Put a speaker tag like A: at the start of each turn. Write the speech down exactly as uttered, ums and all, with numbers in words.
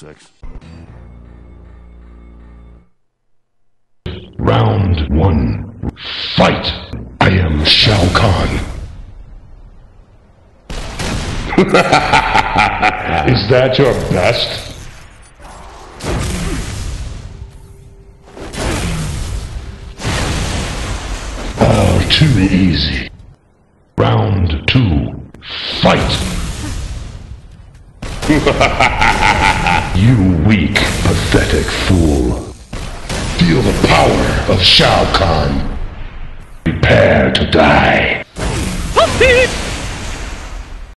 A: six.
B: Round one. Fight! I am Shao Kahn. Is that your best? Oh, too easy. Round two. Fight! You weak, pathetic fool. Feel the power of Shao Kahn. Prepare to die.